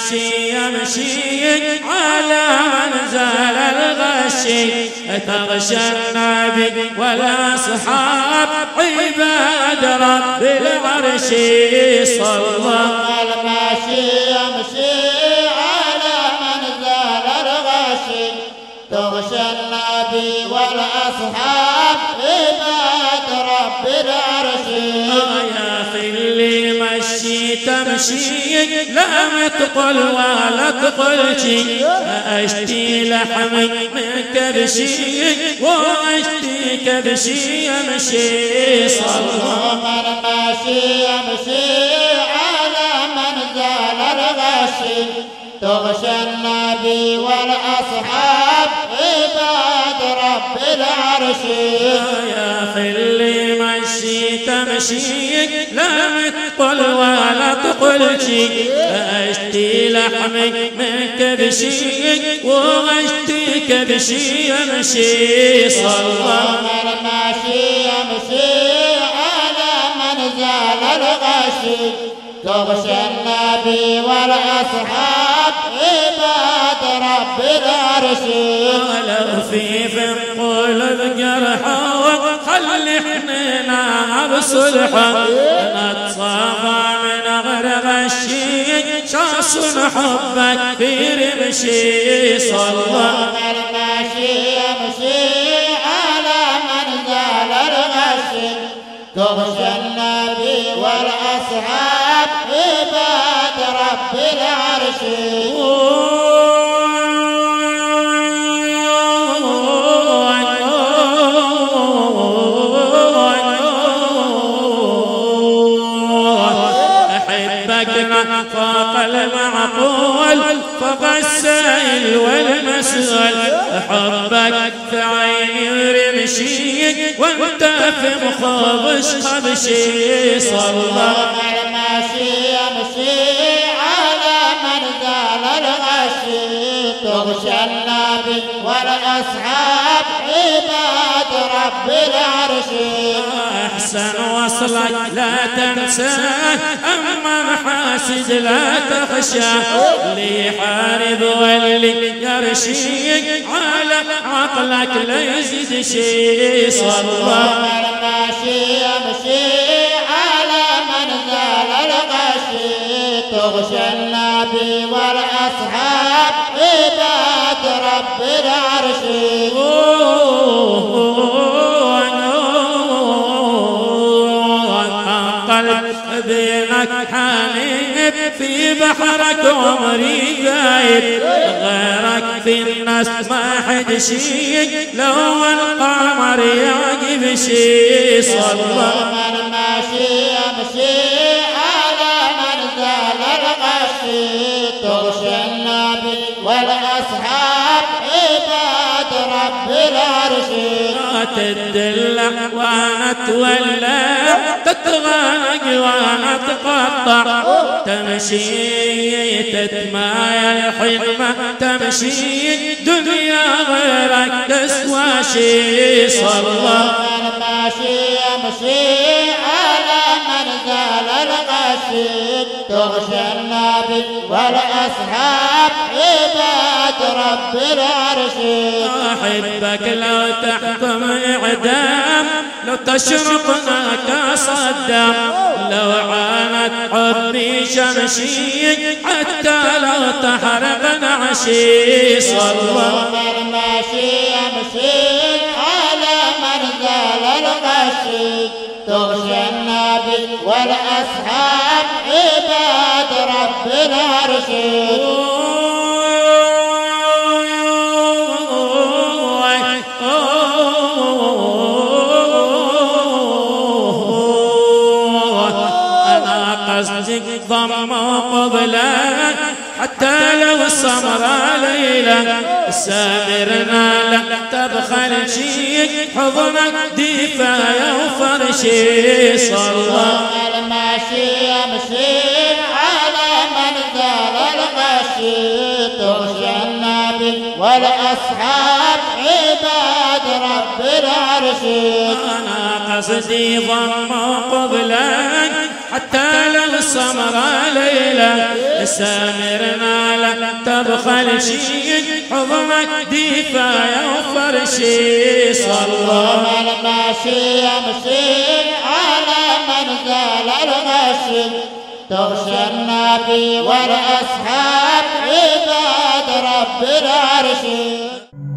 المشي يمشي على منزل الغشي تغشى النبي والأصحاب عباد رب العرش صلى. المشي يمشي على منزل الغشي تغشى النبي والأصحاب عباد رب العرش. يا أخي اللي مشي تمشي لا تقل ولا تقلشي أشتي لحمك من كبشي وأشتي كبشي يمشي صلى. المشي يمشي على منزل الغشي تغشى النبي والأصحاب عباد رب العرش. يا أخي اللي مشي تمشي لا تقل ولا تقلشي أشتي لحمك من كبشي وأشتي كبشي يمشي صلى. المشي يمشي على منزل الغشي تغشى النبي والأصحاب عباد رب العرش. ولو في قلوب جرحى خلي حنينا بصلحة نتصافى من غير غشي شخص حبك في رمشي صلى. المشي يمشي على منزل الغشي تغشى النبي والأصحاب عباد رب العرش. فوق المعقول فوق السائل والمسؤول حبك في عيني رمشي وانت في مخابش خبشي صلى. المشي يمشي على منزل الغشي تغشى النبي والأصحاب عباد رب العرش. أحسن وصلك لا تنساه أما محاسد لا تخشى اللي يحارب واللي يرشيك على عقلك لا يزيد شي صلى. المشي يمشي على منزل الغشي تغشى النبي والأصحاب عباد رب العرش. بينك حنيب في بحرك عمري غايب غيرك في الناس ما حد شيك لو القمر يعجب شي صلى. المشي يمشي على منزل الغشي تغشى النبي والأصحاب عباد رب العرش. تدلع وانا تولى تتغرق وانا تقطع تمشي تتمايل حلمة تمشي دنيا غيرك تسوى شي صلى. المشي يمشي على منزل الغشي تغشى النبي والأصحاب عباد رب العرش. أحبك لو تحكم إعدام لو تشرقنا كصدام لو عانت حبي شمشي حتى لو تحرقنا عشي صلى. المشي يمشي على منزل الغشي تغشى النبي والأصحاب عباد رب العرش. قصدك ضم قبلك حتى لو السمراء ليلة سامرنا لا تبخل شيك حضنك دفايا وفرشي صلى. المشي يمشي على منزل الغشي تغشى النبي والأصحاب عباد رب العرش. أنا قصدي ضم قبلك حتى لو السمراء ليلة سامرنا لا تبخل شيء حضنك دفاع وفرشي صلى الماشي يمشي على منزل الغش تغشى النبي والأصحاب عباد رب العرش.